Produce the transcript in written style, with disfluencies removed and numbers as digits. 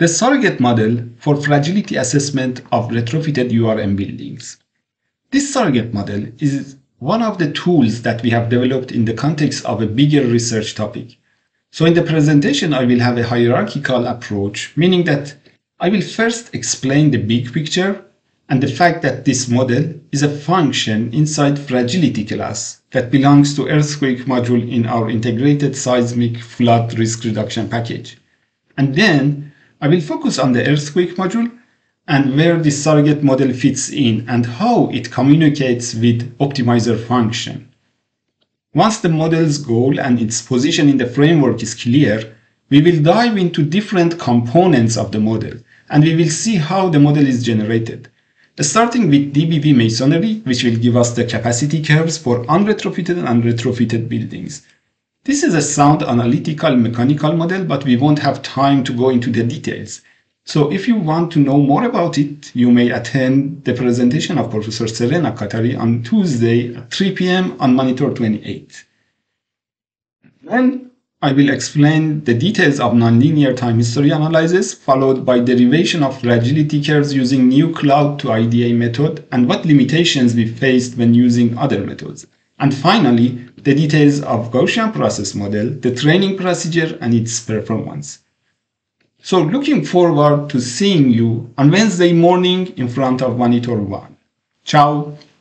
the surrogate model for fragility assessment of retrofitted URM buildings. This surrogate model is one of the tools that we have developed in the context of a bigger research topic. So in the presentation, I will have a hierarchical approach, meaning that I will first explain the big picture and the fact that this model is a function inside fragility class that belongs to earthquake module in our integrated seismic flood risk reduction package. And then I will focus on the earthquake module and where this surrogate model fits in and how it communicates with optimizer function. Once the model's goal and its position in the framework is clear, we will dive into different components of the model and we will see how the model is generated. Starting with DBV masonry, which will give us the capacity curves for unretrofitted and retrofitted buildings. This is a sound analytical mechanical model, but we won't have time to go into the details. So if you want to know more about it, you may attend the presentation of Professor Serena Katari on Tuesday at 3 p.m. on Monitor 28. Then I will explain the details of nonlinear time history analysis, followed by derivation of fragility curves using new cloud to IDA method and what limitations we faced when using other methods. And finally, the details of Gaussian process model, the training procedure, and its performance. So looking forward to seeing you on Wednesday morning in front of Monitor 1. Ciao!